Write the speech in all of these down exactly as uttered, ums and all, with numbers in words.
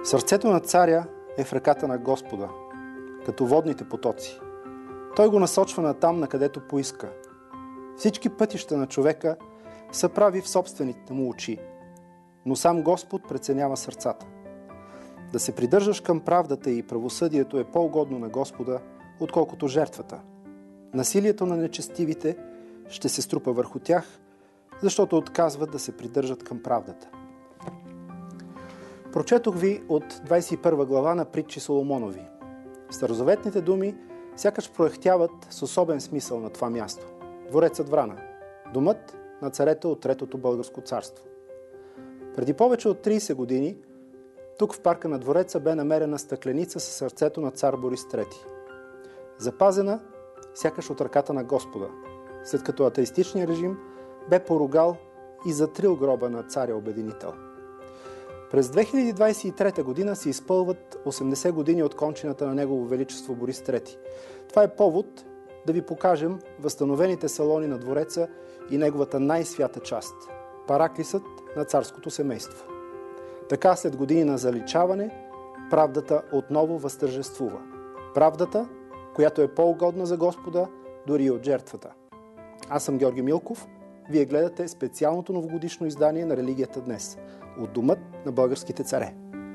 Сърцето на царя е в ръката на Господа, като водните потоци. Той го насочва натам, на където поиска. Всички пътища на човека са прави в собствените му очи, но сам Господ преценява сърцата. Да се придържаш към правдата и правосъдието е по-угодно на Господа, отколкото жертвата. Насилието на нечестивите ще се струпа върху тях, защото отказват да се придържат към правдата. Прочетох ви от двадесет и първа глава на Притчи Соломонови. Старозаветните думи сякаш проехтяват с особен смисъл на това място. Дворецът Врана. Домът на царете от Третото българско царство. Преди повече от тридесет години тук в парка на двореца бе намерена стъкленица със сърцето на цар Борис трети. Запазена сякаш от ръката на Господа, след като атеистичният режим бе поругал и затрил гроба на царя обединител. През две хиляди двадесет и трета година се изпълват осемдесет години от кончината на Негово Величество Борис трети. Това е повод да ви покажем възстановените салони на двореца и неговата най-свята част – параклисът на царското семейство. Така след години на заличаване, правдата отново възтържествува. Правдата, която е по-угодна за Господа, дори и от жертвата. Аз съм Георги Милков. Вие гледате специалното новогодишно издание на Религията днес от Домът на българските царе.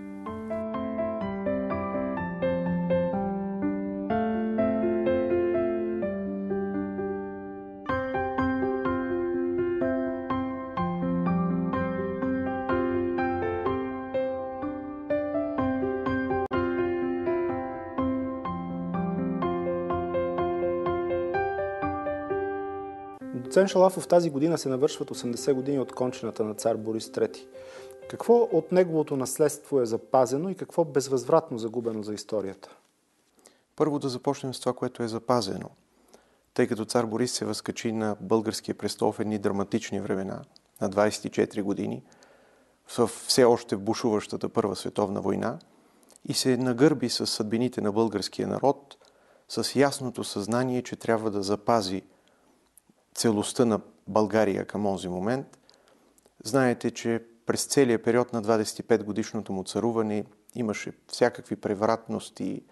Доцент Шалафов, тази година се навършват осемдесет години от кончината на цар Борис трети. Какво от неговото наследство е запазено и какво безвъзвратно загубено за историята? Първо да започнем с това, което е запазено. Тъй като цар Борис се възкачи на българския престол в едни драматични времена, на двадесет и четири години, в все още бушуващата Първа световна война, и се нагърби с съдбините на българския народ, с ясното съзнание, че трябва да запази целостта на България към онзи момент. Знаете, че през целия период на двадесет и пет годишното му царуване имаше всякакви превратности,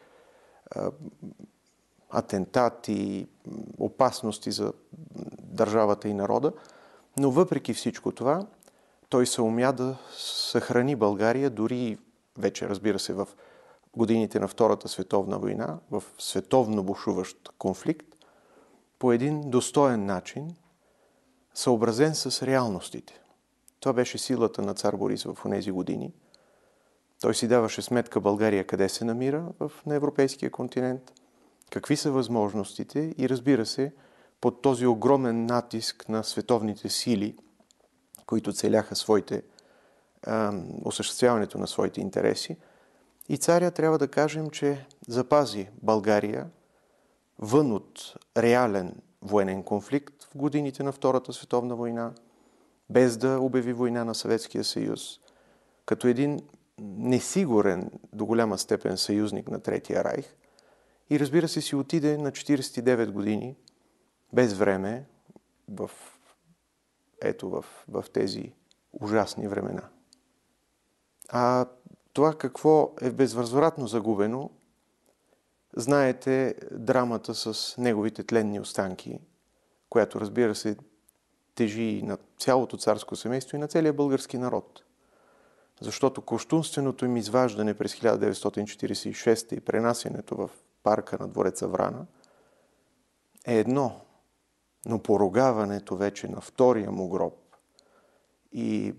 атентати, опасности за държавата и народа, но въпреки всичко това, той се умя да съхрани България, дори вече, разбира се, в годините на Втората световна война, в световно бушуващ конфликт, по един достоен начин, съобразен с реалностите. Това беше силата на цар Борис в онези години. Той си даваше сметка България къде се намира в, на европейския континент, какви са възможностите и, разбира се, под този огромен натиск на световните сили, които целяха своите, а, осъществяването на своите интереси. И царя, трябва да кажем, че запази България вън от реален военен конфликт в годините на Втората световна война, без да обяви война на Съветския съюз, като един несигурен до голяма степен съюзник на Третия райх, и разбира се си отиде на четиридесет и девет години, без време, в, ето в, в тези ужасни времена. А това какво е безвъзвратно загубено, знаете драмата с неговите тленни останки, която, разбира се, тежи и на цялото царско семейство и на целия български народ. Защото кощунственото им изваждане през хиляда деветстотин четиридесет и шеста и пренасянето в парка на двореца Врана е едно, но поругаването вече на втория му гроб и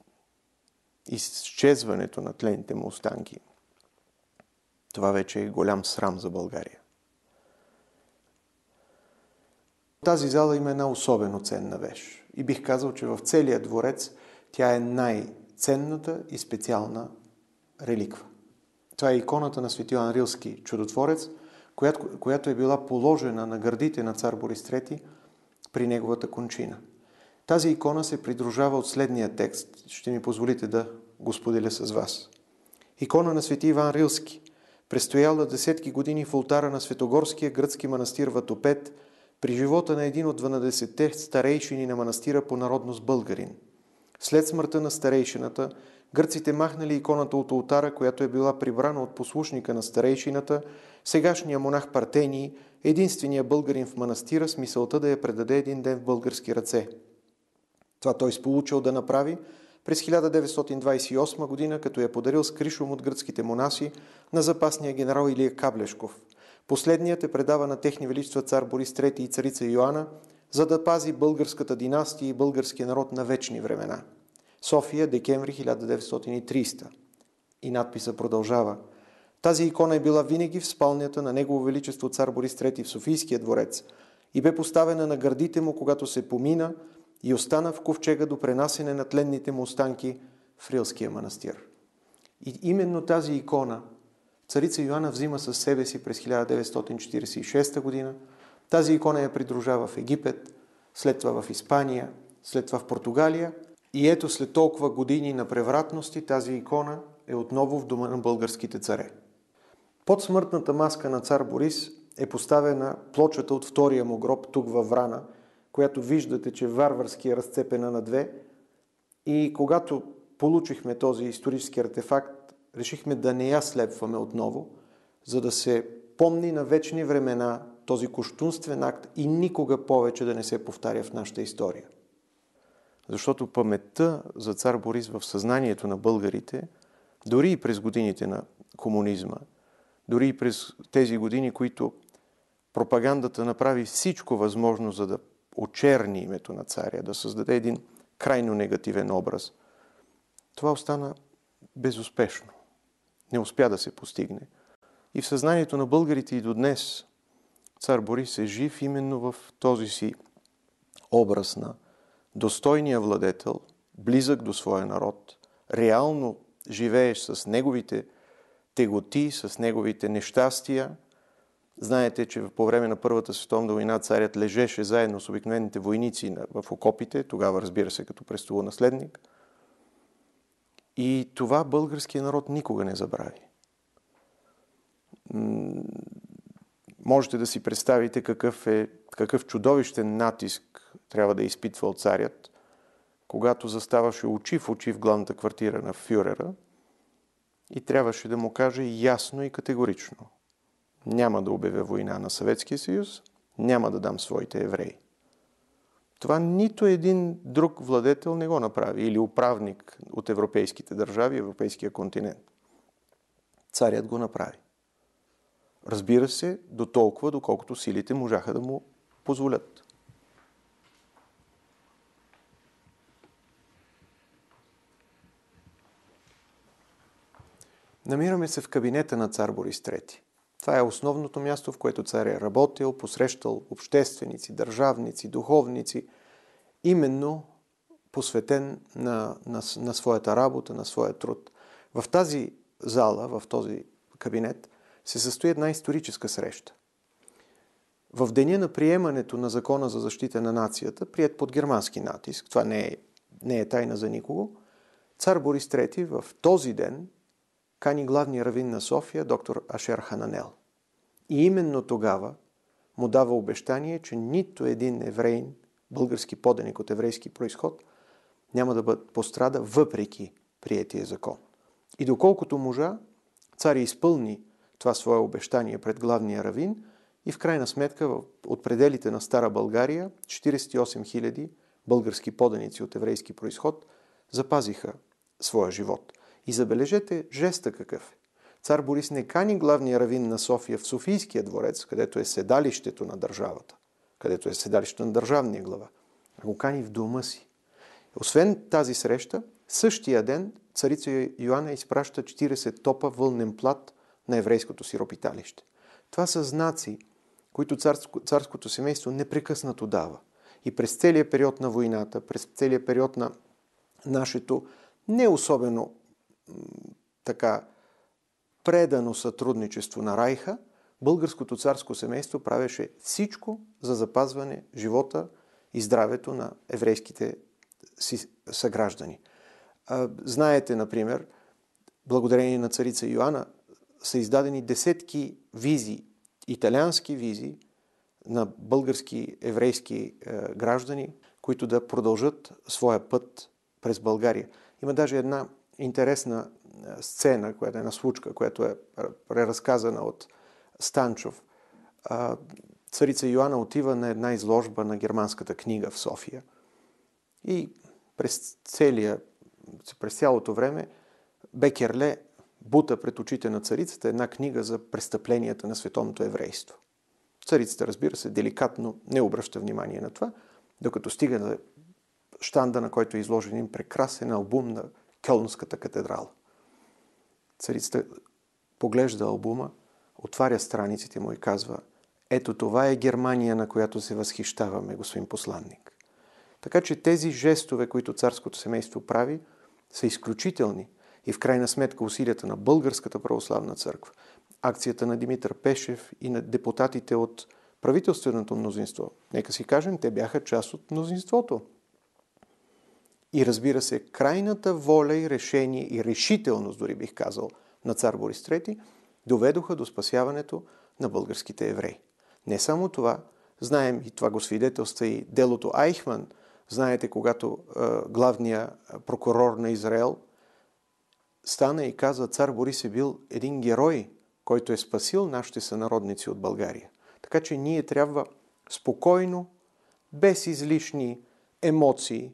изчезването на тленните му останки, това вече е голям срам за България. Тази зала има една особено ценна вещ. И бих казал, че в целия дворец тя е най-ценната и специална реликва. Това е иконата на свети Йоан Рилски, чудотворец, която, която е била положена на гърдите на цар Борис трети при неговата кончина. Тази икона се придружава от следния текст. Ще ми позволите да го споделя с вас. Икона на свети Иван Рилски, престояла десетки години в ултара на Светогорския гръцки манастир Ватопед, при живота на един от дванадесетте старейшини на манастира по народност българин. След смъртта на старейшината, гърците махнали иконата от олтара, която е била прибрана от послушника на старейшината, сегашния монах Партений, единствения българин в манастира, с мисълта да я предаде един ден в български ръце. Това той сполучил да направи през хиляда деветстотин двадесет и осма година, като я подарил с кришом от гръцките монаси на запасния генерал Илия Каблешков. Последният е предава на техни величества цар Борис трети и царица Йоана, за да пази българската династия и българския народ на вечни времена. София, декември хиляда деветстотин и тридесета. И надписа продължава. Тази икона е била винаги в спалнята на Негово Величество цар Борис трети в Софийския дворец и бе поставена на гърдите му, когато се помина и остана в ковчега до пренасене на тленните му останки в Рилския манастир. И именно тази икона царица Йоана взима със себе си през хиляда деветстотин четиридесет и шеста година. Тази икона я придружава в Египет, след това в Испания, след това в Португалия. И ето след толкова години на превратности тази икона е отново в дома на българските царе. Под смъртната маска на цар Борис е поставена плочата от втория му гроб тук във Врана, която виждате, че варварски е разцепена на две. И когато получихме този исторически артефакт, решихме да не я слепваме отново, за да се помни на вечни времена този кощунствен акт и никога повече да не се повтаря в нашата история. Защото паметта за цар Борис в съзнанието на българите, дори и през годините на комунизма, дори и през тези години, които пропагандата направи всичко възможно, за да очерни името на царя, да създаде един крайно негативен образ, това остана безуспешно. Не успя да се постигне. И в съзнанието на българите и до днес цар Борис е жив именно в този си образ на достойния владетел, близък до своя народ, реално живееш с неговите теготи, с неговите нещастия. Знаете, че по време на Първата световна война царят лежеше заедно с обикновените войници в окопите, тогава разбира се като престолонаследник. И това българският народ никога не забрави. Можете да си представите какъв, е, какъв чудовищен натиск трябва да изпитвал царят, когато заставаше очи в очи в главната квартира на фюрера и трябваше да му каже ясно и категорично: няма да обявя война на Съветския съюз, няма да дам своите евреи. Това нито един друг владетел не го направи, или управник от европейските държави, европейския континент. Царят го направи. Разбира се, до толкова, доколкото силите можаха да му позволят. Намираме се в кабинета на цар Борис трети. Това е основното място, в което цар е работил, посрещал общественици, държавници, духовници, именно посветен на, на, на своята работа, на своя труд. В тази зала, в този кабинет, се състои една историческа среща. В деня на приемането на Закона за защита на нацията, приет под германски натиск, това не е, не е тайна за никого, цар Борис трети в този ден кани главния равин на София, доктор Ашер Хананел. И именно тогава му дава обещание, че нито един евреин, български поданик от еврейски произход, няма да бъде пострада въпреки приетия закон. И доколкото можа, цар изпълни това свое обещание пред главния равин и в крайна сметка от пределите на Стара България четиридесет и осем хиляди български поданици от еврейски произход запазиха своя живот. И забележете жеста какъв е. Цар Борис не кани главния равин на София в Софийския дворец, където е седалището на държавата, където е седалището на държавния глава, а го кани в дома си. Освен тази среща, същия ден царица Йоана изпраща четиридесет топа вълнен плат на еврейското сиропиталище. Това са знаци, които царско, царското семейство непрекъснато дава. И през целия период на войната, през целия период на нашето не особено така предано сътрудничество на Райха, българското царско семейство правеше всичко за запазване живота и здравето на еврейските си съграждани. Знаете, например, благодарение на царица Йоана са издадени десетки визи, италиански визи на български еврейски граждани, които да продължат своя път през България. Има даже една интересна сцена, която е на случка, която е преразказана от Станчов. Царица Йоана отива на една изложба на германската книга в София. И през, целия, през цялото време Бекерле бута пред очите на царицата една книга за престъпленията на световното еврейство. Царицата, разбира се, деликатно не обръща внимание на това, докато стига на щанда, на който е изложен един прекрасен албум на Кьолнската катедрала. Царицата поглежда албума, отваря страниците му и казва: ето това е Германия, на която се възхищаваме, господин посланник. Така че тези жестове, които царското семейство прави, са изключителни. И в крайна сметка усилията на Българската православна църква, акцията на Димитър Пешев и на депутатите от правителственото мнозинство. Нека си кажем, те бяха част от мнозинството. И разбира се, крайната воля и решение и решителност, дори бих казал, на цар Борис трети, доведоха до спасяването на българските евреи. Не само това, знаем, и това го свидетелства и делото Айхман, знаете, когато е, главният прокурор на Израел стана и каза: цар Борис е бил един герой, който е спасил нашите сънародници от България. Така че ние трябва спокойно, без излишни емоции,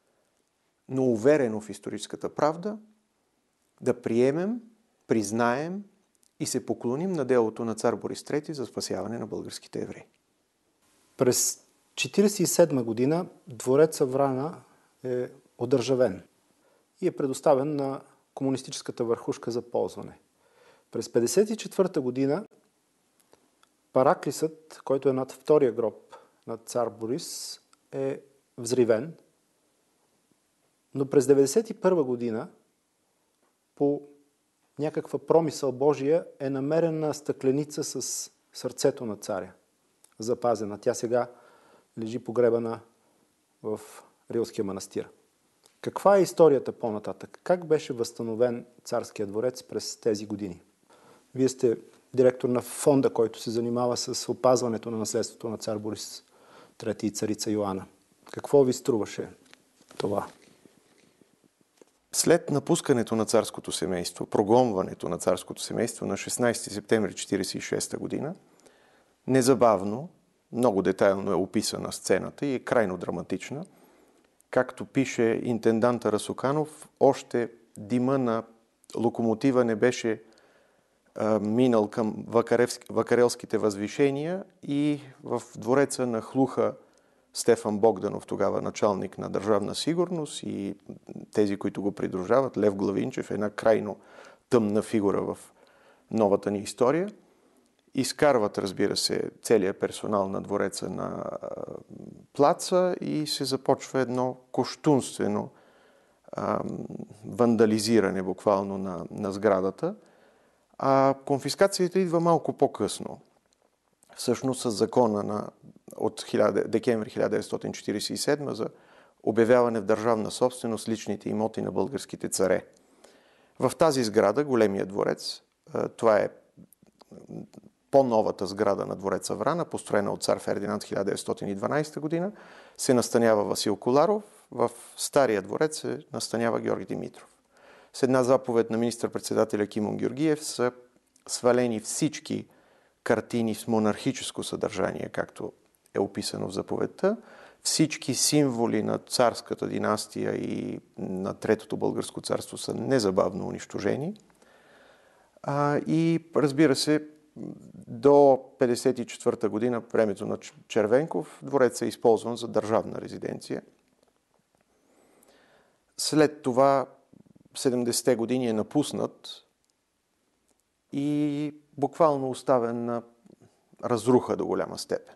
но уверено в историческата правда, да приемем, признаем и се поклоним на делото на цар Борис трети за спасяване на българските евреи. През четиридесет и седма година двореца Врана е одържавен и е предоставен на комунистическата върхушка за ползване. През петдесет и четвърта година Параклисът, който е над втория гроб на цар Борис, е взривен, но през деветдесет и първа година по някаква промисъл Божия е намерена стъкленица с сърцето на царя, запазена. Тя сега лежи погребана в Рилския манастир. Каква е историята по-нататък? Как беше възстановен царския дворец през тези години? Вие сте директор на фонда, който се занимава с опазването на наследството на цар Борис трети и царица Йоана. Какво ви струваше това? След напускането на царското семейство, прогонването на царското семейство на шестнадесети септември четиридесет и шеста година, незабавно, много детайлно е описана сцената и е крайно драматична. Както пише интенданта Расуканов, още дима на локомотива не беше а, минал към Вакарелските възвишения и в двореца нахлуха Стефан Богданов, тогава началник на Държавна сигурност, и тези, които го придружават, Лев Главинчев, една крайно тъмна фигура в новата ни история. Изкарват, разбира се, целият персонал на двореца на плаца и се започва едно кощунствено а, вандализиране буквално на, на сградата. А конфискацията идва малко по-късно. Всъщност с закона на, от декември хиляда деветстотин четиридесет и седма за обявяване в държавна собственост личните имоти на българските царе. В тази сграда, големия дворец, това е по-новата сграда на двореца Врана, построена от цар Фердинанд в хиляда деветстотин и дванадесета година, се настанява Васил Коларов, в стария дворец се настанява Георги Димитров. С една заповед на министър-председателя Кимон Георгиев са свалени всички картини с монархическо съдържание, както е описано в заповедта. Всички символи на царската династия и на Третото българско царство са незабавно унищожени. А, и разбира се, до петдесет и четвърта година, времето на Червенков, дворецът е използван за държавна резиденция. След това седемдесетте години е напуснат и буквално оставен на разруха до голяма степен.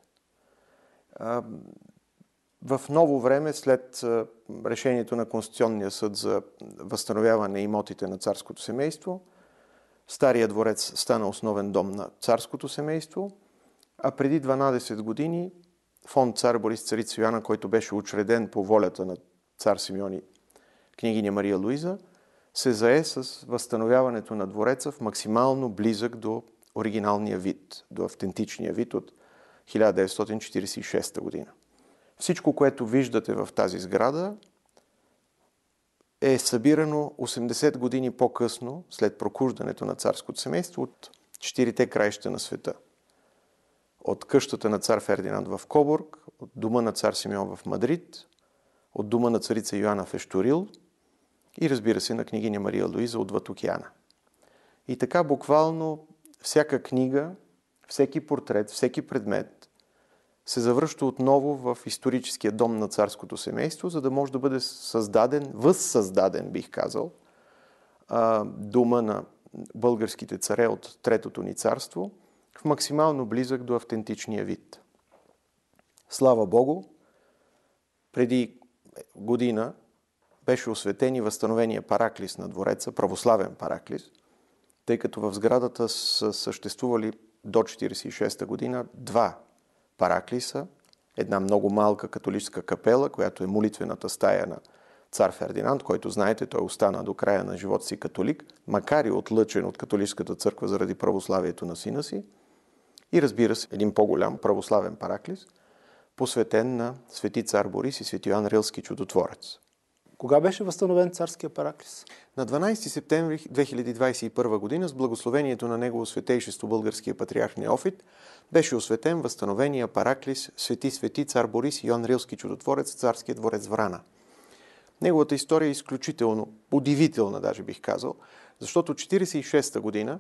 В ново време, след решението на Конституционния съд за възстановяване имотите на царското семейство, Стария дворец стана основен дом на царското семейство, а преди дванадесет години фонд Цар Борис царица Йоана, който беше учреден по волята на цар Симеон и княгиня Мария Луиза, се зае с възстановяването на двореца в максимално близък до оригиналния вид, до автентичния вид от хиляда деветстотин четиридесет и шеста година. Всичко, което виждате в тази сграда, е събирано осемдесет години по-късно, след прокуждането на царското семейство, от четирите краища на света. От къщата на цар Фердинанд в Кобург, от дома на цар Симеон в Мадрид, от дома на царица Йоана в Ещурил и, разбира се, на княгиня Мария Луиза отвъд океана. И така буквално всяка книга, всеки портрет, всеки предмет се завръща отново в историческия дом на царското семейство, за да може да бъде създаден, възсъздаден, бих казал, дома на българските царе от Третото ни царство, в максимално близък до автентичния вид. Слава Богу, преди година беше осветен и възстановения параклис на двореца, православен параклис, тъй като в сградата са съществували до четиридесет и шеста година два параклиса, една много малка католическа капела, която е молитвената стая на цар Фердинанд, който, знаете, той остана до края на живота си католик, макар и отлъчен от католическата църква заради православието на сина си. И, разбира се, един по-голям православен параклис, посветен на свети цар Борис и свети Йоан Рилски чудотворец. Кога беше възстановен царския параклис? На дванадесети септември две хиляди двадесет и първа година с благословението на Негово светейшество българския патриарх Неофит беше осветен възстановения параклис Свети свети цар Борис и Йоан Рилски чудотворец, царския дворец Врана. Неговата история е изключително удивителна, даже бих казал, защото четиридесет и шеста година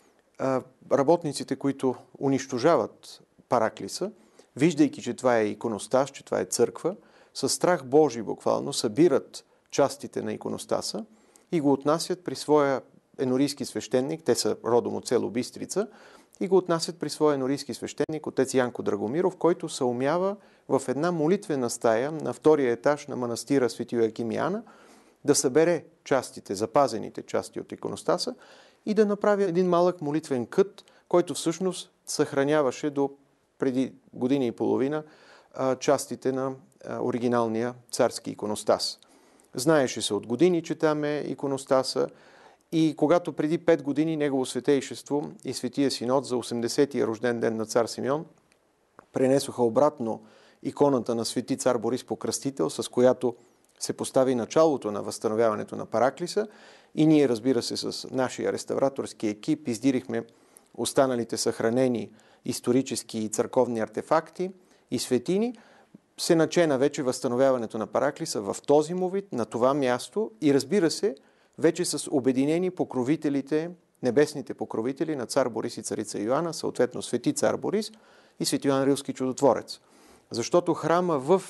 работниците, които унищожават параклиса, виждайки, че това е иконостас, че това е църква, със страх Божий буквално събират частите на иконостаса и го отнасят при своя енорийски свещеник, те са родом от село Бистрица, и го отнасят при своя енорийски свещеник, отец Янко Драгомиров, който съумява в една молитвена стая на втория етаж на манастира Свети Йоаким и Ана да събере частите, запазените части от иконостаса и да направи един малък молитвен кът, който всъщност съхраняваше до преди година и половина частите на оригиналния царски иконостас. Знаеше се от години, че там е иконостаса, и когато преди пет години Негово светейшество и Светия Синод за осемдесетия рожден ден на цар Симеон пренесоха обратно иконата на свети цар Борис Покръстител, с която се постави началото на възстановяването на параклиса, и ние, разбира се, с нашия реставраторски екип издирихме останалите съхранени исторически и църковни артефакти и светини, се начена вече възстановяването на параклиса в този му вид, на това място и, разбира се, вече с обединени покровителите, небесните покровители на цар Борис и царица Йоана, съответно свети цар Борис и свети Йоан Рилски чудотворец. Защото храма в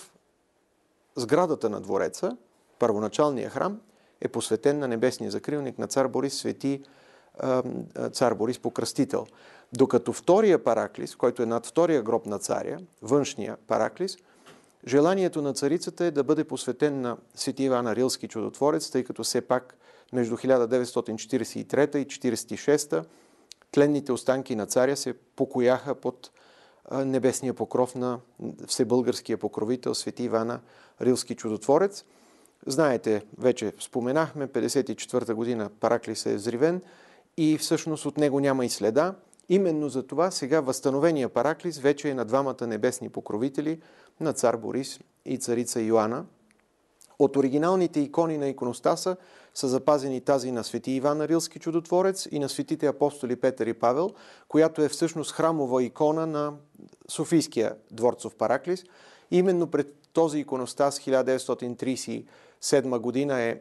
сградата на двореца, първоначалния храм, е посветен на небесния закрилник на цар Борис, свети цар Борис Покръстител. Докато втория параклис, който е над втория гроб на царя, външния параклис, желанието на царицата е да бъде посветен на свети Иван Рилски чудотворец, тъй като все пак между хиляда деветстотин четиридесет и трета и четиридесет и шеста тленните останки на царя се покояха под небесния покров на всебългарския покровител свети Ивана Рилски чудотворец. Знаете, вече споменахме, петдесет и четвърта година параклис е взривен и всъщност от него няма и следа. Именно за това сега възстановения параклис вече е на двамата небесни покровители, на цар Борис и царица Йоана. От оригиналните икони на иконостаса са запазени тази на свети Иван Рилски чудотворец и на светите апостоли Петър и Павел, която е всъщност храмова икона на Софийския дворцов параклис. Именно пред този иконостас хиляда деветстотин тридесет и седма година е,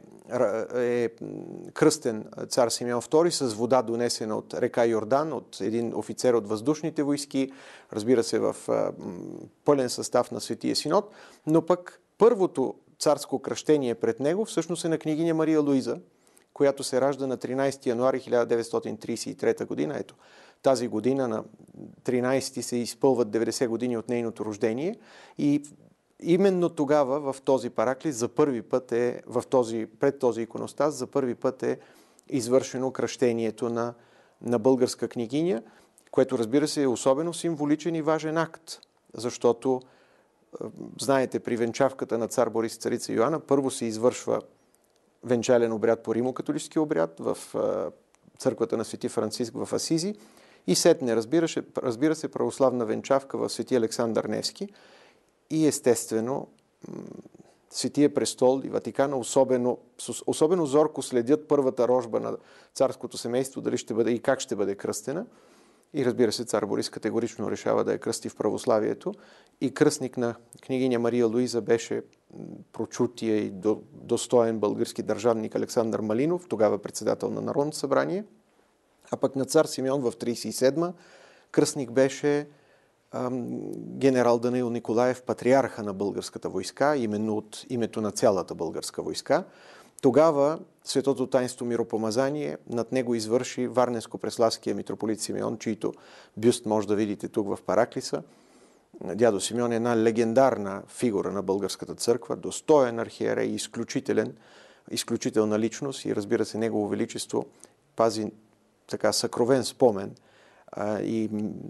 е кръстен цар Симеон втори с вода, донесена от река Йордан, от един офицер от въздушните войски, разбира се, в пълен състав на Светия Синод, но пък първото царско кръщение пред него всъщност е на княгиня Мария Луиза, която се ражда на тринадесети януари хиляда деветстотин тридесет и трета година. Ето, тази година на тринадесети се изпълват деветдесет години от нейното рождение и именно тогава в този параклис за първи път е, в този, пред този иконостас, за първи път е извършено кръщението на, на българска княгиня, което, разбира се, е особено символичен и важен акт, защото знаете, при венчавката на цар Борис и царица Йоана първо се извършва венчален обряд по римо-католически обряд в църквата на свети Франциск в Асизи и сетне, разбира се, разбира се, православна венчавка в свети Александър Невски и естествено Светия престол и Ватикана особено, особено зорко следят първата рожба на царското семейство, дали ще бъде и как ще бъде кръстена. И разбира се, цар Борис категорично решава да я кръсти в православието. И кръстник на княгиня Мария Луиза беше прочутия и достоен български държавник Александър Малинов, тогава председател на Народното събрание. А пък на цар Симеон в тридесет и седма кръстник беше ам, генерал Данаил Николаев, патриарха на българската войска, именно от името на цялата българска войска. Тогава Светото таинство миропомазание над него извърши Варненско-Преславския митрополит Симеон, чийто бюст може да видите тук в Параклиса. Дядо Симеон е една легендарна фигура на българската църква, достоен архиерей, изключителен, изключителна личност и разбира се, Негово Величество пази така съкровен спомен а, и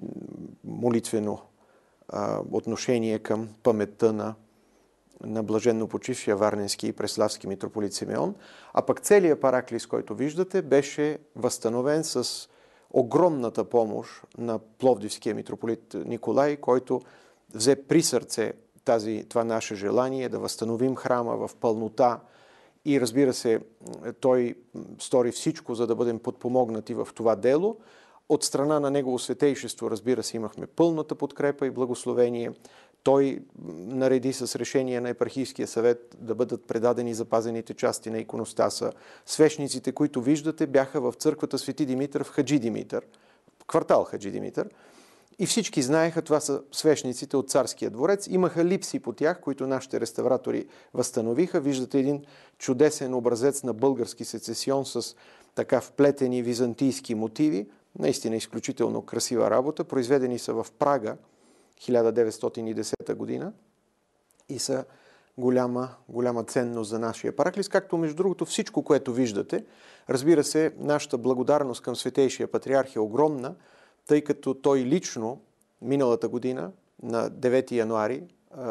молитвено а, отношение към паметта на на блаженно почившия варненски и преславски митрополит Симеон, а пък целият Параклис, който виждате, беше възстановен с огромната помощ на пловдивския митрополит Николай, който взе при сърце тази, това наше желание да възстановим храма в пълнота и разбира се, той стори всичко, за да бъдем подпомогнати в това дело. От страна на Негово Светейшество, разбира се, имахме пълната подкрепа и благословение. Той нареди с решение на Епархийския съвет да бъдат предадени запазените части на иконостаса. Свещниците, които виждате, бяха в църквата Свети Димитър в Хаджи Димитър, квартал Хаджи Димитър. И всички знаеха, това са свещниците от Царския дворец. Имаха липси по тях, които нашите реставратори възстановиха. Виждате един чудесен образец на български сецесион с така вплетени византийски мотиви. Наистина изключително красива работа. Произведени са в Прага хиляда деветстотин и десета година и са голяма, голяма ценност за нашия Параклис, както между другото всичко, което виждате. Разбира се, нашата благодарност към Светейшия патриарх е огромна, тъй като той лично миналата година на девети януари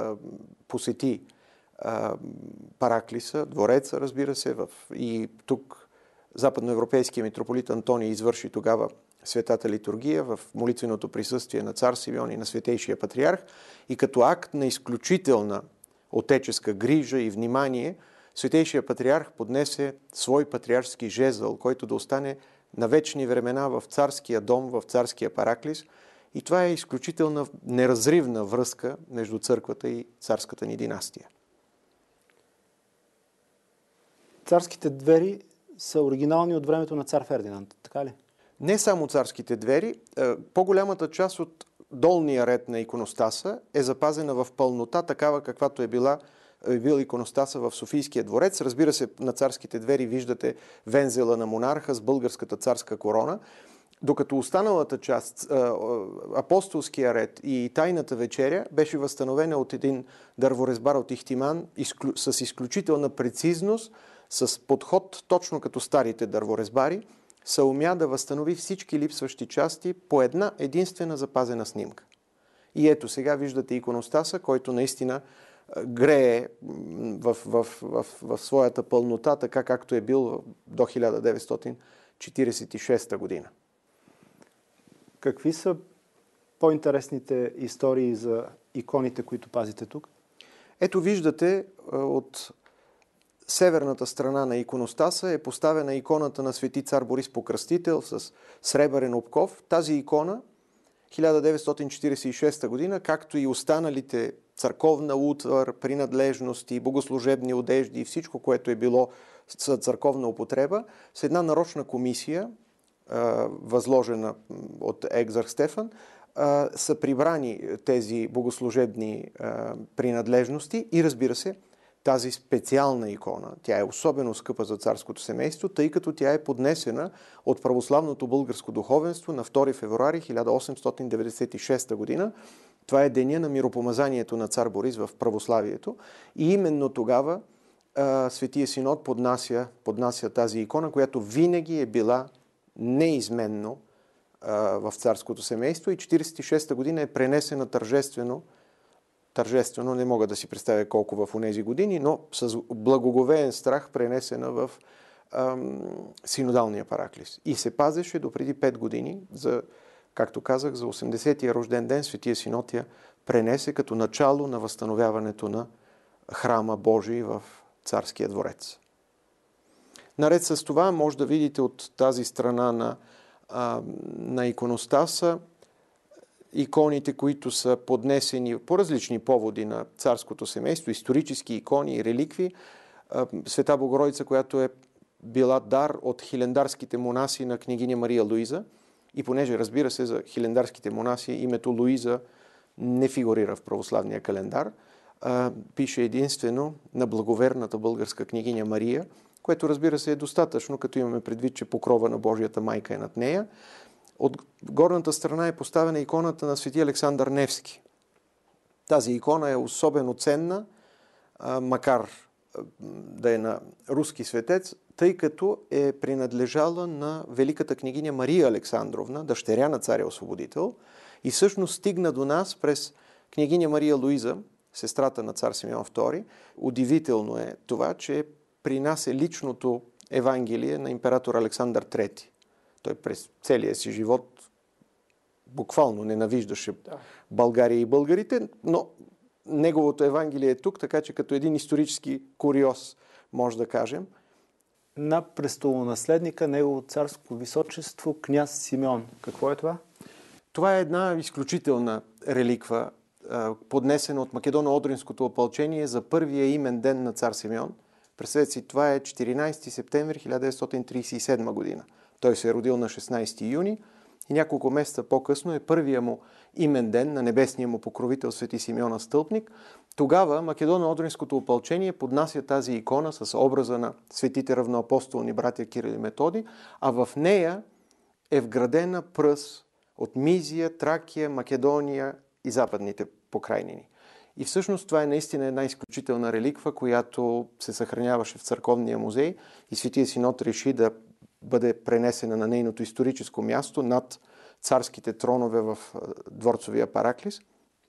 посети Параклиса, двореца, разбира се, в... и тук западноевропейския митрополит Антоний извърши тогава Светата литургия в молитвеното присъствие на цар Симеон и на Светейшия патриарх и като акт на изключителна отеческа грижа и внимание, Светейшия патриарх поднесе свой патриаршски жезъл, който да остане на вечни времена в царския дом, в царския Параклис. И това е изключителна неразривна връзка между църквата и царската ни династия. Царските двери са оригинални от времето на цар Фердинанд, така ли? Не само царските двери, по-голямата част от долния ред на иконостаса е запазена в пълнота, такава каквато е била е бил иконостаса в Софийския дворец. Разбира се, на царските двери виждате вензела на монарха с българската царска корона, докато останалата част, апостолския ред и тайната вечеря, беше възстановена от един дърворезбар от Ихтиман с изключителна прецизност, с подход точно като старите дърворезбари, се умя да възстанови всички липсващи части по една единствена запазена снимка. И ето сега виждате иконостаса, който наистина грее в, в, в, в своята пълнота, така както е бил до хиляда деветстотин четиридесет и шеста година. Какви са по-интересните истории за иконите, които пазите тук? Ето виждате, от северната страна на иконостаса е поставена иконата на свети цар Борис Покръстител с сребърен обков. Тази икона хиляда деветстотин четиридесет и шеста година, както и останалите църковна утвар, принадлежности, богослужебни одежди и всичко, което е било с църковна употреба, с една нарочна комисия, възложена от екзарх Стефан, са прибрани тези богослужебни принадлежности и, разбира се, тази специална икона. Тя е особено скъпа за царското семейство, тъй като тя е поднесена от православното българско духовенство на втори февруари хиляда осемстотин деветдесет и шеста година. Това е деня на миропомазанието на цар Борис в православието. И именно тогава а, Светия Синод поднася, поднася тази икона, която винаги е била неизменно а, в царското семейство и четиридесет и шеста година е пренесена тържествено. Тържествено, не мога да си представя колко в онези години, но с благоговеен страх пренесена в ам, синодалния Параклис. И се пазеше до преди пет години, за, както казах, за осемдесетия рожден ден Светия Синод я пренесе като начало на възстановяването на храма Божий в царския дворец. Наред с това може да видите от тази страна на, а, на иконостаса иконите, които са поднесени по различни поводи на царското семейство, исторически икони и реликви. Света Богородица, която е била дар от хилендарските монаси на княгиня Мария Луиза. И понеже, разбира се, за хилендарските монаси името Луиза не фигурира в православния календар, а, пише единствено на благоверната българска княгиня Мария, което, разбира се, е достатъчно, като имаме предвид, че покрова на Божията майка е над нея. От горната страна е поставена иконата на свети Александър Невски. Тази икона е особено ценна, а, макар да е на руски светец, тъй като е принадлежала на великата княгиня Мария Александровна, дъщеря на царя Освободител, и всъщност стигна до нас през княгиня Мария Луиза, сестрата на цар Симеон Втори. Удивително е това, че при нас е личното Евангелие на император Александър Трети. Той през целия си живот буквално ненавиждаше да. България и българите, но неговото Евангелие е тук, така че като един исторически куриоз, може да кажем. На престолонаследника, негово царско височество, княз Симеон. Какво е това? Това е една изключителна реликва, поднесена от Македоно-Одринското опълчение за първия имен ден на цар Симеон. Представете си, това е четиринайсети септември хиляда деветстотин трийсет и седма година. Той се е родил на шестнайсети юни и няколко месеца по-късно е първия му имен ден на небесния му покровител свети Симеона Стълпник. Тогава Македоно-Одринското опълчение поднася тази икона с образа на светите равноапостолни братя Кирил и Методи, а в нея е вградена пръст от Мизия, Тракия, Македония и западните покрайнини. И всъщност това е наистина една изключителна реликва, която се съхраняваше в църковния музей и Светия Синод реши да бъде пренесена на нейното историческо място над царските тронове в дворцовия Параклис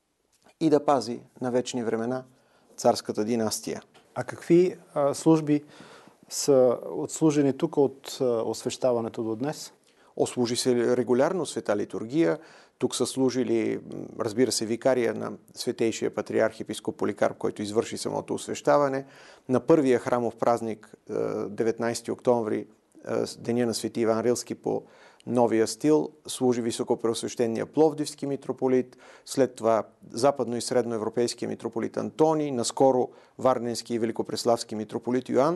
и да пази на вечни времена царската династия. А какви а, служби са отслужени тук от а, освещаването до днес? Ослужи се регулярно света литургия. Тук са служили, разбира се, викария на светейшия патриарх епископ Поликарп, който извърши самото освещаване. На първия храмов празник, деветнайсети октомври, деня на свети Иван Рилски по новия стил, служи високопреосвещения Пловдивски митрополит, след това западно- и средноевропейския митрополит Антоний, наскоро Варненски и великопреславски митрополит Йоан.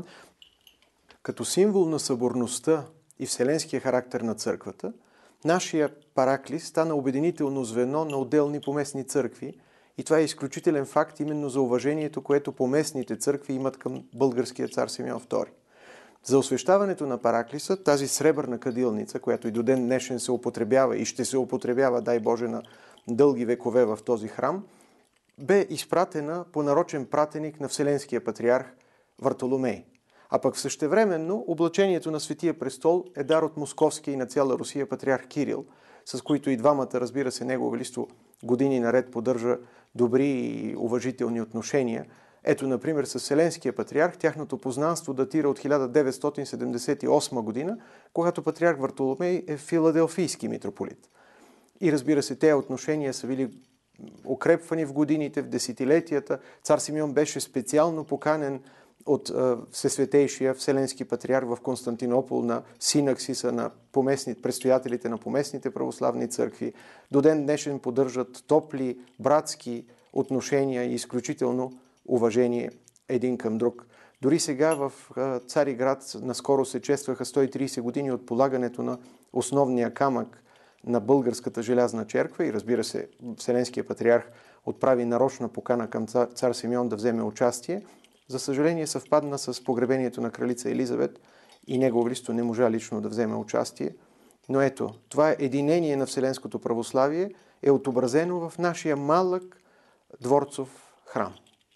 Като символ на съборността и вселенския характер на църквата, нашия параклис стана обединително звено на отделни поместни църкви и това е изключителен факт именно за уважението, което поместните църкви имат към българския цар Симеон Втори. За освещаването на параклиса, тази сребърна кадилница, която и до ден днешен се употребява и ще се употребява, дай Боже, на дълги векове в този храм, бе изпратена по нарочен пратеник на Вселенския патриарх Вартоломей. А пък същевременно облачението на Светия престол е дар от Московския и на цяла Русия патриарх Кирил, с които и двамата, разбира се, Негово величество години наред поддържа добри и уважителни отношения. Ето, например, с Вселенския патриарх тяхното познанство датира от хиляда деветстотин седемдесет и осма година, когато патриарх Вартоломей е филаделфийски митрополит. И разбира се, тези отношения са били укрепвани в годините, в десетилетията. Цар Симеон беше специално поканен от е, Всесветейшия Вселенски патриарх в Константинопол на синаксиса на поместни, предстоятелите на поместните православни църкви. До ден днешен поддържат топли, братски отношения и изключително уважение един към друг. Дори сега в е, Цариград наскоро се честваха сто и трийсет години от полагането на основния камък на българската желязна черква и разбира се, Вселенския патриарх отправи нарочна покана към цар Симеон да вземе участие. За съжаление съвпадна с погребението на кралица Елизабет и Негово величество не можа лично да вземе участие. Но ето, това единение на вселенското православие е отобразено в нашия малък дворцов храм.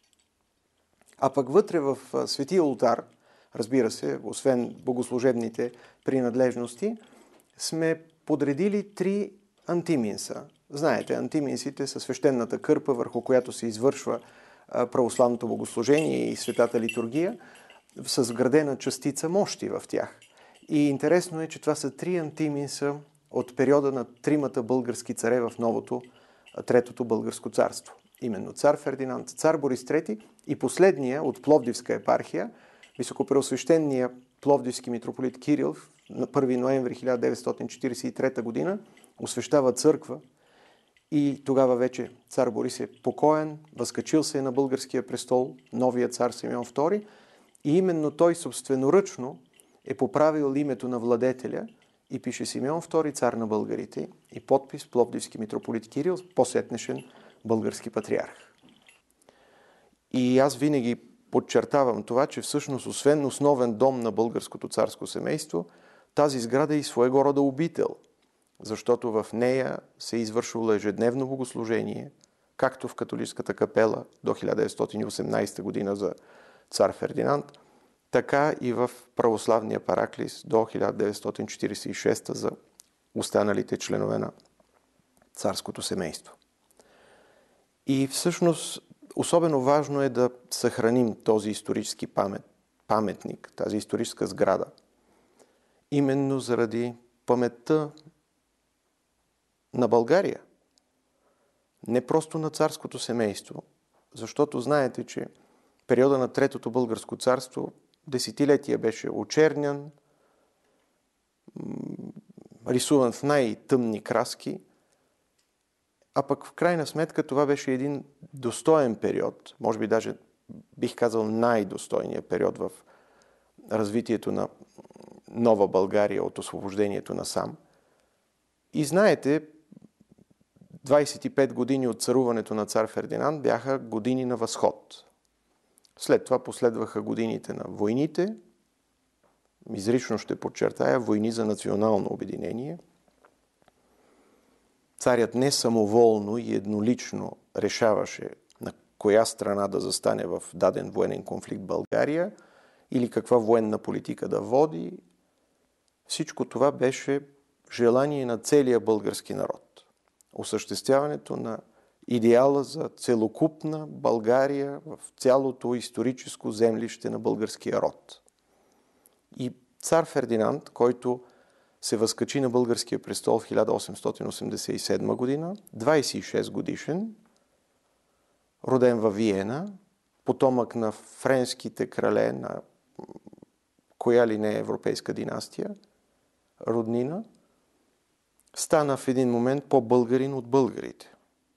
А пък вътре в светия олтар, разбира се, освен богослужебните принадлежности, сме подредили три антиминса. Знаете, антиминсите са свещената кърпа, върху която се извършва православното богослужение и светата литургия, с вградена частица мощи в тях. И интересно е, че това са три антиминса от периода на тримата български царе в новото, третото българско царство. именно цар Фердинанд, цар Борис трети и последния от Пловдивска епархия, високопреосвещения пловдивски митрополит Кирил на първи ноември хиляда деветстотин четиридесет и трета година освещава църква и тогава вече цар Борис е покоен, възкачил се е на българския престол, новия цар Симеон втори и именно той собственоръчно е поправил името на владетеля и пише Симеон втори цар на българите и подпис Пловдивски митрополит Кирил, по-сетнешен български патриарх. И аз винаги подчертавам това, че всъщност освен основен дом на българското царско семейство, тази сграда е и своего рода обител, защото в нея се е извършвало ежедневно богослужение, както в католическата капела до хиляда деветстотин и осемнадесета година за цар Фердинанд, така и в православния параклис до хиляда деветстотин четиридесет и шеста за останалите членове на царското семейство. И всъщност особено важно е да съхраним този исторически памет, паметник, тази историческа сграда, именно заради паметта на България. Не просто на царското семейство, защото знаете, че периода на Третото българско царство десетилетия беше очернян, рисуван в най-тъмни краски, а пък в крайна сметка това беше един достоен период, може би даже бих казал най-достойният период в развитието на нова България от освобождението насам. И знаете, двадесет и пет години от царуването на цар Фердинанд бяха години на възход. След това последваха годините на войните, изрично ще подчертая, войни за национално обединение. Царят не самоволно и еднолично решаваше на коя страна да застане в даден военен конфликт България или каква военна политика да води. Всичко това беше желание на целия български народ. Осъществяването на идеала за целокупна България в цялото историческо землище на българския род. И цар Фердинанд, който се възкачи на българския престол в хиляда осемстотин осемдесет и седма година, двадесет и шест годишен, роден във Виена, потомък на френските крале на коя ли не европейска династия, роднина, стана в един момент по-българин от българите.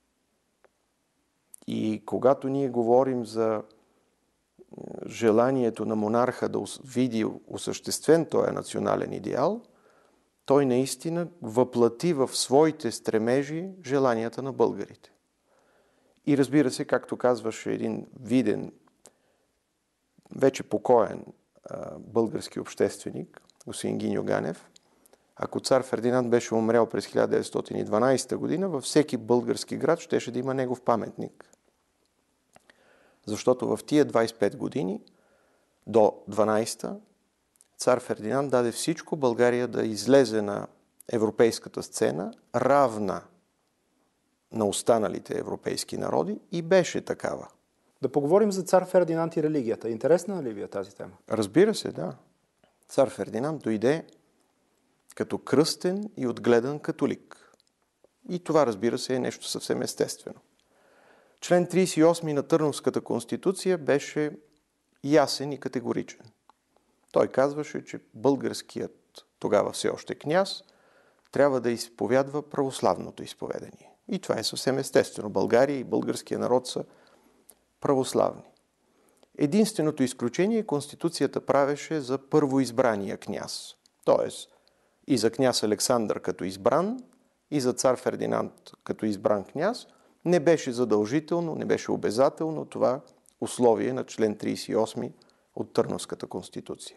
И когато ние говорим за желанието на монарха да види осъществен този национален идеал, той наистина въплати в своите стремежи желанията на българите. И разбира се, както казваше един виден, вече покоен български общественик, господин Гиньо Ганев, ако цар Фердинанд беше умрял през хиляда деветстотин и дванадесета година, във всеки български град щеше да има негов паметник. Защото в тия двадесет и пет години до дванадесета цар Фердинанд даде всичко България да излезе на европейската сцена, равна на останалите европейски народи и беше такава. Да поговорим за цар Фердинанд и религията. Интересна ли ви е тази тема? Разбира се, да. Цар Фердинанд дойде като кръстен и отгледан католик. И това, разбира се, е нещо съвсем естествено. Член тридесет и осми на Търновската конституция беше ясен и категоричен. Той казваше, че българският тогава все още княз трябва да изповядва православното изповедание. И това е съвсем естествено. България и българския народ са православни. Единственото изключение Конституцията правеше за първоизбрания княз. Тоест и за княз Александър като избран, и за цар Фердинанд като избран княз, не беше задължително, не беше обязателно това условие на член тридесет и осми от Търновската конституция.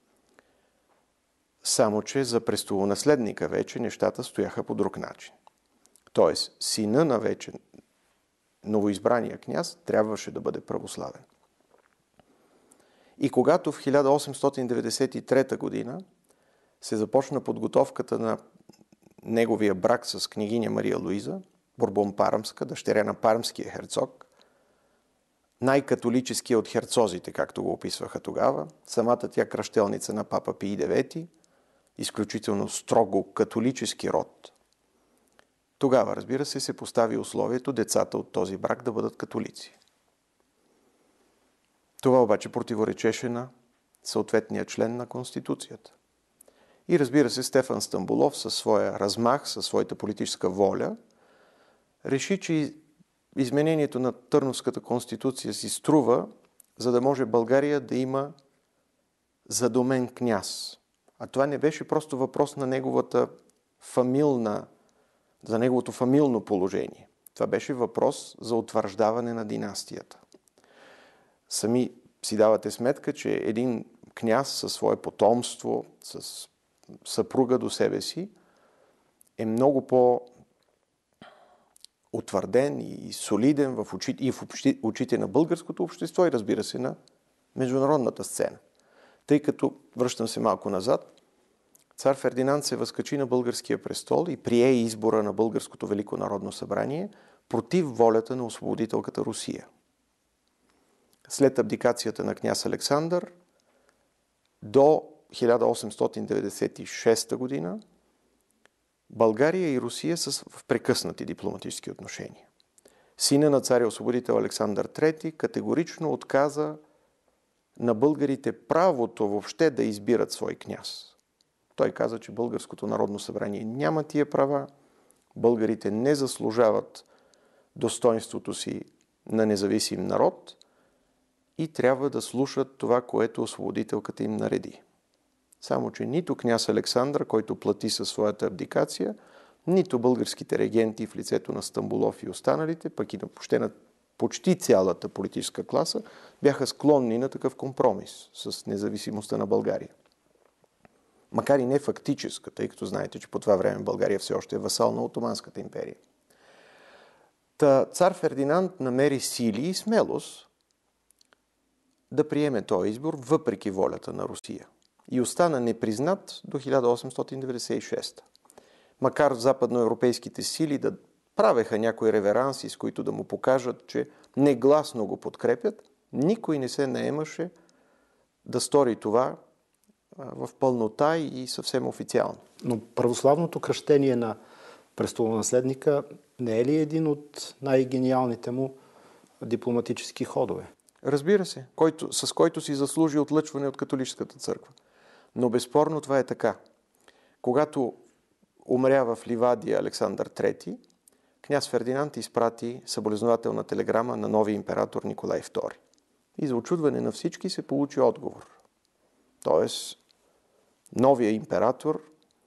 Само че за престолонаследника вече нещата стояха по друг начин. Тоест, сина на вече новоизбрания княз трябваше да бъде православен. И когато в хиляда осемстотин деветдесет и трета година се започна подготовката на неговия брак с княгиня Мария Луиза, Бурбон-Пармска, дъщеря на пармския херцог, най-католическия от херцозите, както го описваха тогава, самата тя кръщелница на папа Пий девети, изключително строго католически род. Тогава, разбира се, се постави условието децата от този брак да бъдат католици. Това обаче противоречеше на съответния член на Конституцията. И разбира се, Стефан Стамболов със своя размах, със своята политическа воля, реши, че изменението на Търновската конституция си струва, за да може България да има задомен княз. А това не беше просто въпрос на неговата фамилна, за неговото фамилно положение. Това беше въпрос за утвърждаване на династията. Сами си давате сметка, че един княз със свое потомство, с съпруга до себе си, е много по-утвърден и солиден в очите, и в очите на българското общество и, разбира се, на международната сцена. Тъй като, връщам се малко назад, цар Фердинанд се възкачи на българския престол и прие избора на Българското Велико народно събрание против волята на освободителката Русия. След абдикацията на княз Александър до хиляда осемстотин деветдесет и шеста година България и Русия са в прекъснати дипломатически отношения. Сина на царя освободител Александър трети категорично отказа на българите правото въобще да избират свой княз. Той каза, че Българското народно събрание няма тия права, българите не заслужават достоинството си на независим народ и трябва да слушат това, което освободителката им нареди. Само че нито княз Александър, който плати със своята абдикация, нито българските регенти в лицето на Стамболов и останалите, пък и на почти, на почти цялата политическа класа, бяха склонни на такъв компромис с независимостта на България. Макар и не фактическа, тъй като знаете, че по това време България все още е васал на Отоманската империя. Та цар Фердинанд намери сили и смелост да приеме този избор въпреки волята на Русия и остана непризнат до хиляда осемстотин деветдесет и шеста. Макар западноевропейските сили да правеха някои реверанси, с които да му покажат, че негласно го подкрепят, никой не се наемаше да стори това в пълнота и съвсем официално. Но православното кръщение на престолонаследника не е ли един от най-гениалните му дипломатически ходове? Разбира се, който, с който си заслужи отлъчване от католическата църква. Но безспорно това е така. Когато умря в Ливадия Александър трети, княз Фердинанд изпрати съболезнователна телеграма на новия император Николай втори. И за очудване на всички се получи отговор. Тоест, новия император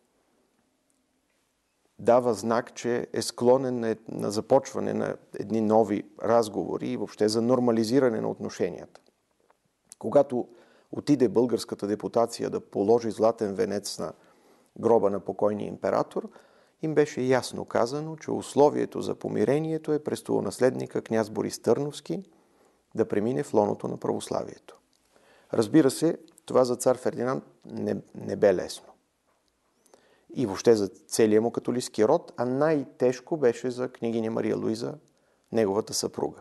дава знак, че е склонен на, на започване на едни нови разговори и въобще за нормализиране на отношенията. Когато отиде българската депутация да положи златен венец на гроба на покойния император, им беше ясно казано, че условието за помирението е престолонаследника княз Борис Търновски да премине в лоното на православието. Разбира се, това за цар Фердинанд не, не бе лесно. И въобще за целия му католически род, а най-тежко беше за княгиня Мария Луиза, неговата съпруга.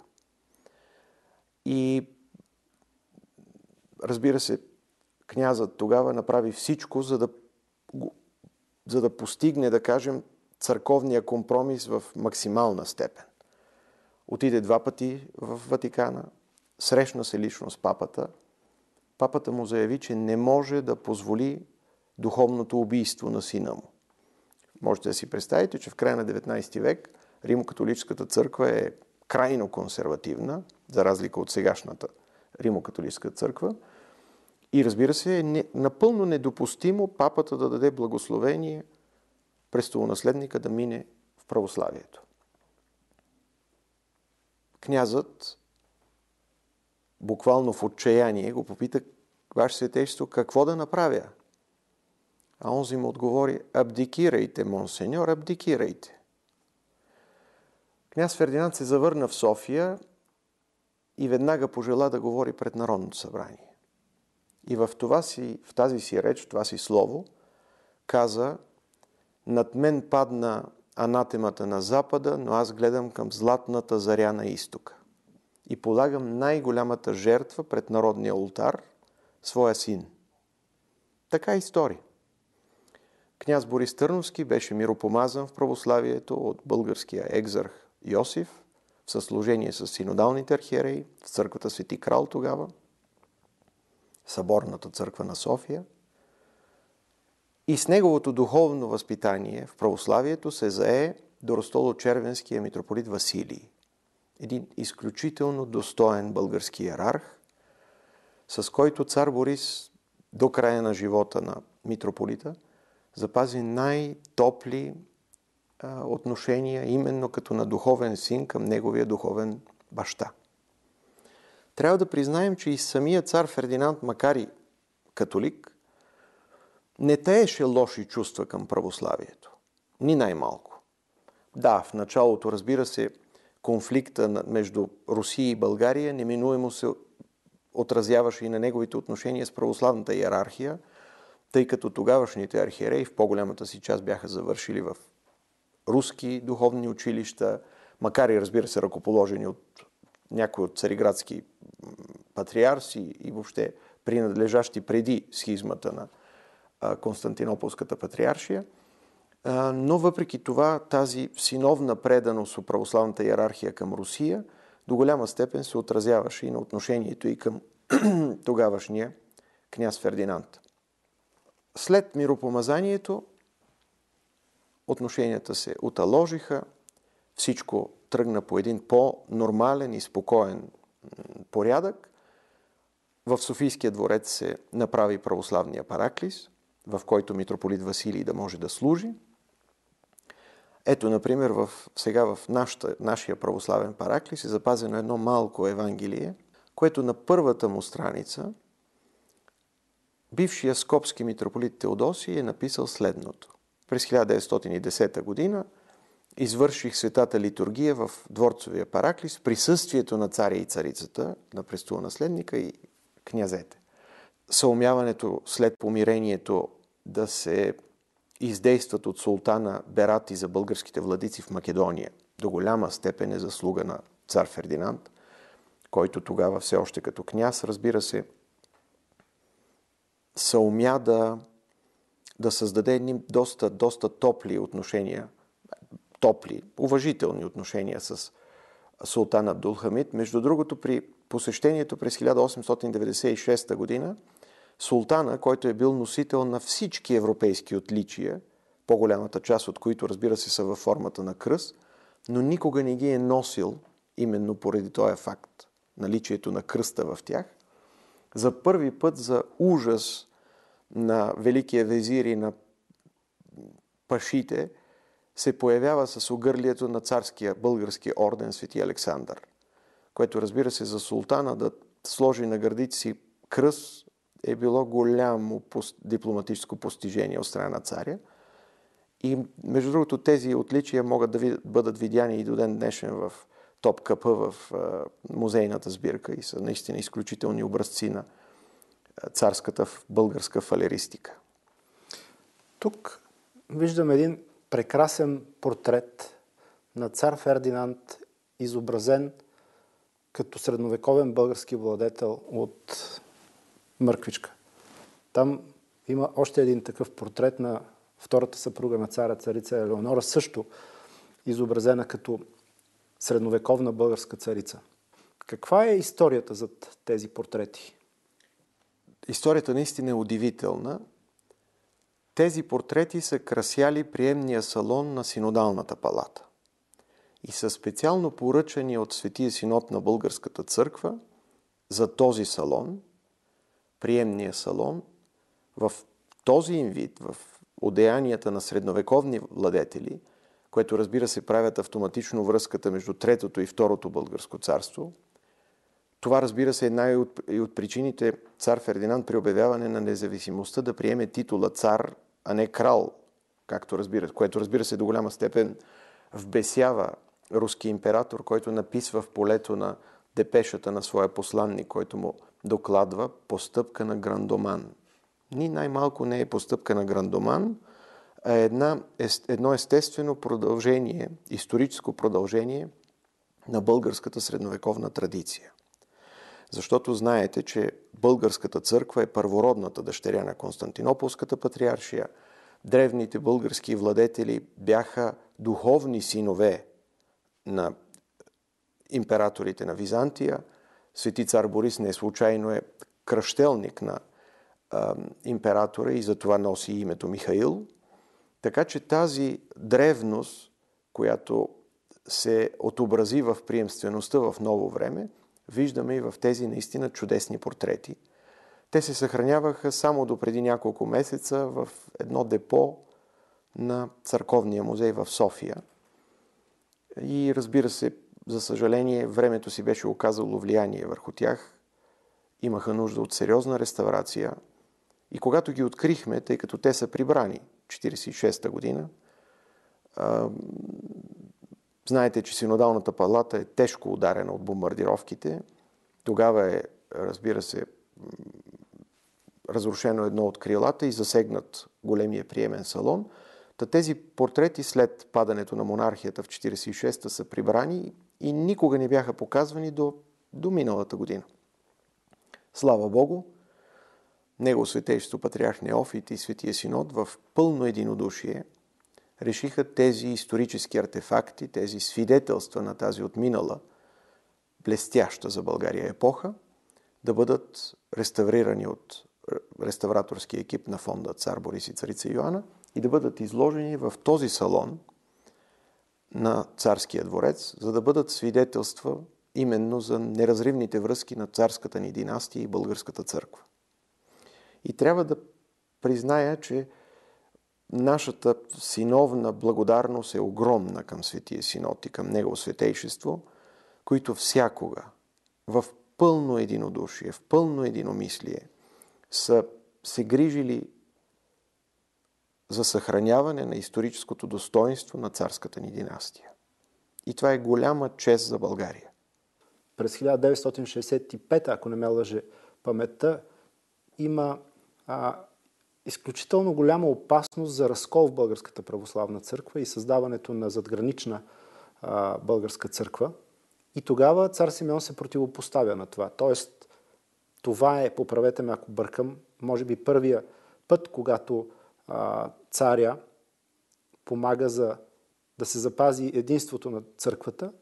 И разбира се, князът тогава направи всичко, за да, за да постигне, да кажем, църковния компромис в максимална степен. Отиде два пъти в Ватикана, срещна се лично с папата. Папата му заяви, че не може да позволи духовното убийство на сина му. Можете да си представите, че в края на деветнайсети век Римо-католическата църква е крайно консервативна, за разлика от сегашната Римо-католическа църква. И разбира се, е не, напълно недопустимо папата да даде благословение престолонаследника да мине в православието. Князът буквално в отчаяние го попита: Ваше Светейшество, какво да направя? А онзи му отговори: абдикирайте, монсеньор, абдикирайте. Княз Фердинанд се завърна в София и веднага пожела да говори пред Народното събрание. И в, това си, в тази си реч, в това си слово, каза: над мен падна анатемата на Запада, но аз гледам към златната заря на изтока. И полагам най-голямата жертва пред народния олтар, своя син. Така и стори. Княз Борис Търновски беше миропомазан в православието от българския екзарх Йосиф в съслужение с синодалните архиереи в църквата Свети Крал тогава, съборната църква на София. И с неговото духовно възпитание в православието се зае Доростоло-Червенския митрополит Василий. Един изключително достоен български иерарх, с който цар Борис до края на живота на митрополита запази най-топли а, отношения, именно като на духовен син към неговия духовен баща. Трябва да признаем, че и самия цар Фердинанд, макар и католик, не таеше лоши чувства към православието. Ни най-малко. Да, в началото, разбира се, конфликта между Русия и България неминуемо се отразяваше и на неговите отношения с православната иерархия, тъй като тогавашните архиереи в по-голямата си част бяха завършили в руски духовни училища, макар и, разбира се, ръкоположени от някои от цариградски патриарси и въобще принадлежащи преди схизмата на Константинополската патриаршия. Но въпреки това тази синовна преданост от православната иерархия към Русия до голяма степен се отразяваше и на отношението и към тогавашния княз Фердинанд. След миропомазанието отношенията се уталожиха, всичко тръгна по един по-нормален и спокоен порядък. В Софийския дворец се направи православния параклис, в който митрополит Василий да може да служи. Ето, например, в, сега в нашата, нашия православен параклис е запазено едно малко Евангелие, което на първата му страница бившия скопски митрополит Теодосий е написал следното. През хиляда деветстотин и десета година извърших светата литургия в дворцовия параклис в присъствието на царя и царицата, на престолонаследника и князете. Съумяването след помирението да се издействат от султана Берати за българските владици в Македония до голяма степен е заслуга на цар Фердинанд, който тогава все още като княз, разбира се, съумя да, да създаде едни доста, доста топли отношения, топли, уважителни отношения с султан Абдулхамид. Между другото, при посещението през хиляда осемстотин деветдесет и шеста година, султана, който е бил носител на всички европейски отличия, по-голямата част от които, разбира се, са във формата на кръст, но никога не ги е носил, именно поради този факт, наличието на кръста в тях, за първи път за ужас на великия везир и на пашите се появява с огърлието на царския български орден Свети Александър, което, разбира се, за султана да сложи на гърдите си кръст е било голямо дипломатическо постижение от страна на царя. И, между другото, тези отличия могат да бъдат видяни и до ден днешен в Топкапа, в музейната сбирка и са наистина изключителни образци на царската българска фалеристика. Тук виждам един прекрасен портрет на цар Фердинанд, изобразен като средновековен български владетел от мърквичка. Там има още един такъв портрет на втората съпруга на царя, царица Елеонора, също изобразена като средновековна българска царица. Каква е историята зад тези портрети? Историята наистина е удивителна. Тези портрети са красяли приемния салон на Синодалната палата и са специално поръчани от Светия Синод на Българската църква за този салон, приемния салон, в този им вид, в одеянията на средновековни владетели, което, разбира се, правят автоматично връзката между Третото и Второто българско царство. Това, разбира се, е една и от, и от причините цар Фердинанд при обявяване на независимостта да приеме титула цар, а не крал, както разбира, което, разбира се, до голяма степен вбесява руски император, който написва в полето на депешата на своя посланник, който му докладва постъпка на грандоман. Ни най-малко не е постъпка на грандоман, а една, едно естествено продължение, историческо продължение на българската средновековна традиция. Защото знаете, че българската църква е първородната дъщеря на Константинополската патриаршия. древните български владетели бяха духовни синове на императорите на Византия. Свети цар Борис не случайно е кръщелник на а, императора и затова носи името Михаил. Така че тази древност, която се отобрази в приемствеността в ново време, виждаме и в тези наистина чудесни портрети. Те се съхраняваха само до преди няколко месеца в едно депо на Църковния музей в София. И разбира се, за съжаление, времето си беше оказало влияние върху тях. Имаха нужда от сериозна реставрация. И когато ги открихме, тъй като те са прибрани четиридесет и шеста година, а, знаете, че Синодалната палата е тежко ударена от бомбардировките. Тогава е, разбира се, разрушено едно от крилата и засегнат големия приемен салон. Та тези портрети след падането на монархията в четиридесет и шеста са прибрани и никога не бяха показвани до, до миналата година. Слава Богу, Негово Светейшество патриарх Неофит и Светия Синод в пълно единодушие решиха тези исторически артефакти, тези свидетелства на тази отминала, блестяща за България епоха, да бъдат реставрирани от реставраторския екип на фонда Цар Борис и Царица Йоана и да бъдат изложени в този салон на Царския дворец, за да бъдат свидетелства именно за неразривните връзки на царската ни династия и българската църква. И трябва да призная, че нашата синовна благодарност е огромна към Светия Синод и към Негово Светейшество, които всякога в пълно единодушие, в пълно единомислие са се грижили за съхраняване на историческото достоинство на царската ни династия. И това е голяма чест за България. През хиляда деветстотин шейсет и пета, ако не ме лъже паметта, има а, изключително голяма опасност за разкол в Българската православна църква и създаването на задгранична а, българска църква. И тогава цар Симеон се противопоставя на това. Тоест, това е, поправете ме ако бъркам, може би първия път, когато а, царя помага за да се запази единството на църквата.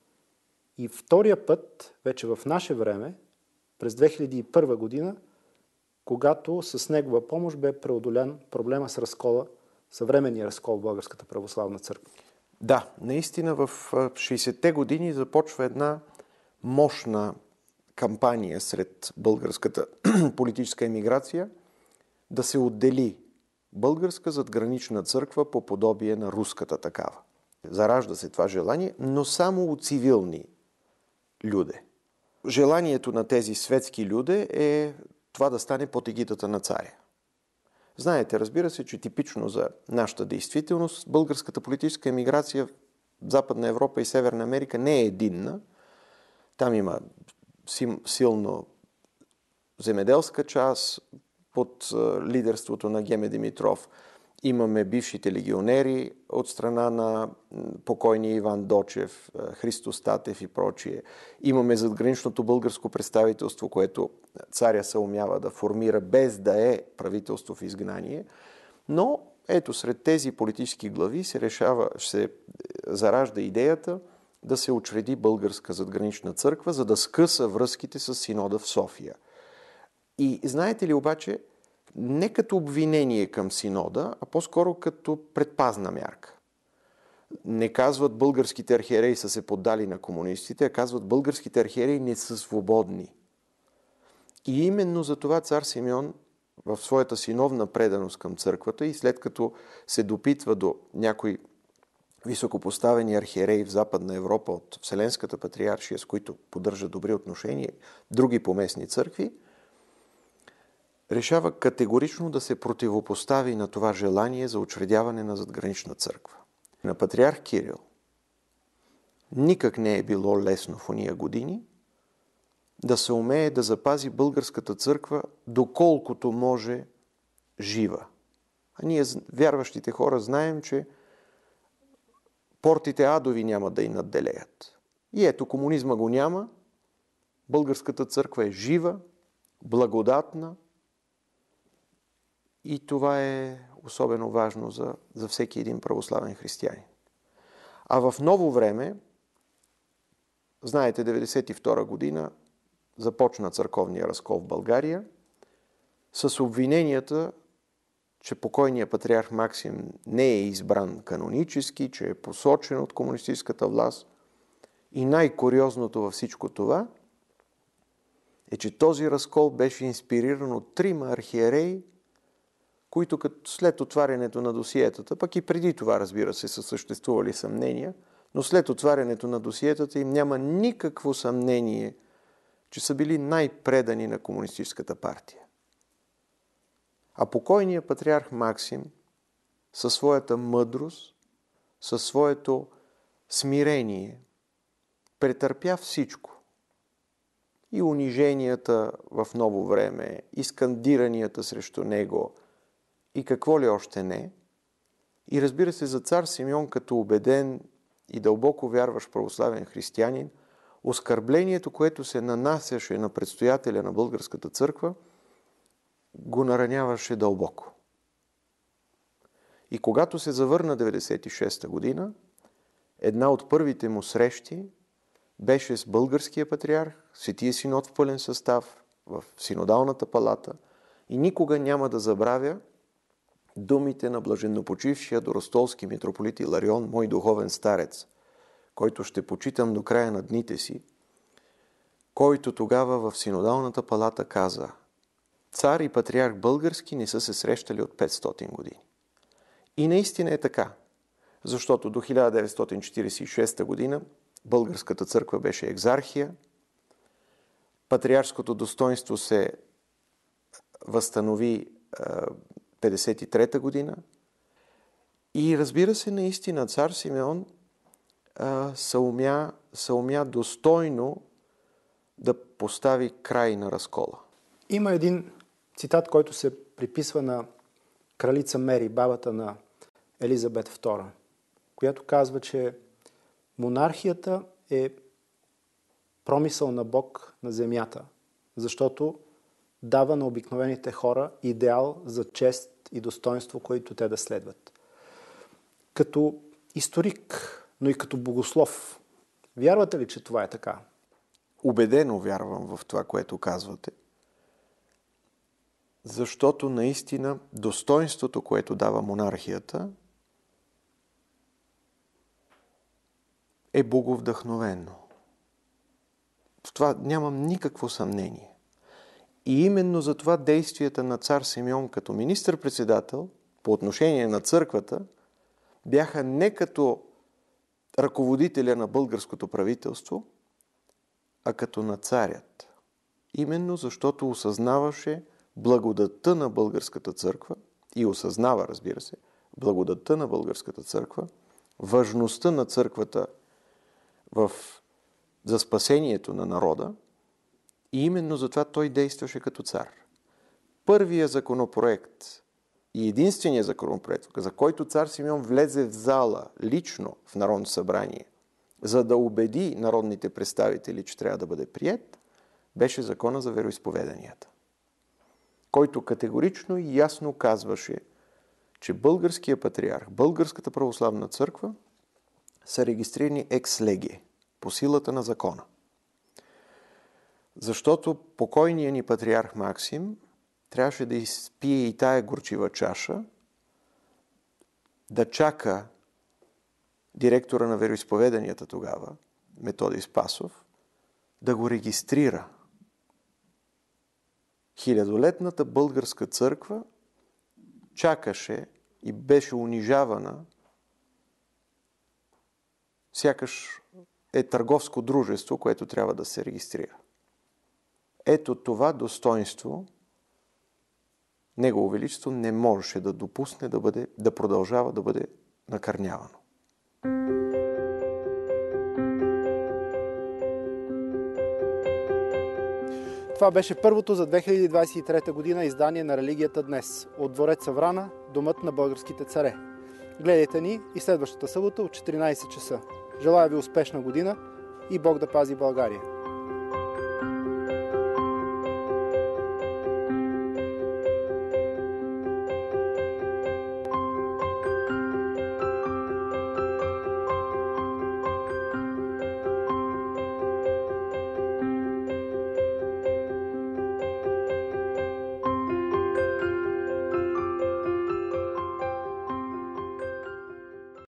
И втория път, вече в наше време, през две хиляди и първа година, когато с негова помощ бе преодолян проблема с разкола, съвременния разкол в Българската православна църква. Да, наистина в шейсетте години започва една мощна кампания сред българската политическа емиграция да се отдели българска задгранична църква по подобие на руската такава. Заражда се това желание, но само от цивилни люде. Желанието на тези светски люде е това да стане под егидата на царя. Знаете, разбира се, че типично за нашата действителност българската политическа емиграция в Западна Европа и Северна Америка не е единна. Там има силно земеделска част под лидерството на Геме Димитров. Имаме бившите легионери от страна на покойния Иван Дочев, Христо Статев и прочие. Имаме задграничното българско представителство, което царя се умява да формира без да е правителство в изгнание. Но ето сред тези политически глави се решава, се заражда идеята да се учреди българска задгранична църква, за да скъса връзките с синода в София. И знаете ли обаче, не като обвинение към синода, а по-скоро като предпазна мярка. Не казват българските архиереи са се поддали на комунистите, а казват българските архиереи не са свободни. И именно за това цар Симеон в своята синовна преданост към църквата и след като се допитва до някои високопоставени архиереи в Западна Европа от Вселенската патриаршия, с които поддържа добри отношения, други поместни църкви, решава категорично да се противопостави на това желание за учредяване на задгранична църква. На патриарх Кирил никак не е било лесно в ония години да се умее да запази българската църква доколкото може жива. А ние, вярващите хора, знаем, че портите адови няма да й надделеят. И ето, комунизма го няма, българската църква е жива, благодатна, и това е особено важно за, за всеки един православен християнин. А в ново време, знаете, деветдесет и втора година започна църковния разкол в България с обвиненията, че покойният патриарх Максим не е избран канонически, че е посочен от комунистическата власт. И най-куриозното във всичко това е, че този разкол беше инспириран от трима архиереи, които като след отварянето на досиетата, пък и преди това, разбира се, са съществували съмнения, но след отварянето на досиетата им няма никакво съмнение, че са били най-предани на комунистическата партия. А покойният патриарх Максим със своята мъдрост, със своето смирение претърпя всичко. И униженията в ново време, и скандиранията срещу него, и какво ли още не. И разбира се, за цар Симеон като убеден и дълбоко вярващ православен християнин, оскърблението, което се нанасяше на предстоятеля на българската църква, го нараняваше дълбоко. И когато се завърна деветдесет и шеста година, една от първите му срещи беше с българския патриарх, Светия синод в пълен състав, в синодалната палата, и никога няма да забравя думите на блаженнопочившия Доростолски митрополит Иларион, мой духовен старец, който ще почитам до края на дните си, който тогава в синодалната палата каза: цар и патриарх български не са се срещали от петстотин години. И наистина е така, защото до хиляда деветстотин четиридесет и шеста година българската църква беше екзархия, патриаршското достоинство се възстанови петдесет и трета година и разбира се, наистина цар Симеон съумя, съумя достойно да постави край на разкола. Има един цитат, който се приписва на кралица Мери, бабата на Елизабет втора, която казва, че монархията е промисъл на Бог на земята, защото дава на обикновените хора идеал за чест и достоинство, които те да следват. Като историк, но и като богослов, вярвате ли, че това е така? Убедено вярвам в това, което казвате, защото наистина достоинството, което дава монархията, е боговдъхновено. В това нямам никакво съмнение. И именно за това действията на цар Симеон като министър-председател по отношение на църквата бяха не като ръководителя на българското правителство, а като на царят. Именно защото осъзнаваше благодатта на българската църква и осъзнава, разбира се, благодатта на българската църква, важността на църквата в, за спасението на народа, и именно затова той действаше като цар. Първият законопроект и единственият законопроект, за който цар Симеон влезе в зала лично в Народното събрание, за да убеди народните представители, че трябва да бъде приет, беше закона за вероизповеданията, който категорично и ясно казваше, че българския патриарх, българската православна църква са регистрирани екс-леге, по силата на закона. Защото покойният ни патриарх Максим трябваше да изпие и тая горчива чаша, да чака директора на вероизповеданията тогава, Методий Спасов, да го регистрира. Хилядолетната българска църква чакаше и беше унижавана, сякаш е търговско дружество, което трябва да се регистрира. Ето това достоинство Негово Величество не можеше да допусне да, бъде, да продължава да бъде накърнявано. Това беше първото за две хиляди двадесет и трета година издание на Религията днес. От двореца Врана, домът на българските царе. Гледайте ни и следващата събота от четиринадесет часа. Желая ви успешна година и Бог да пази България!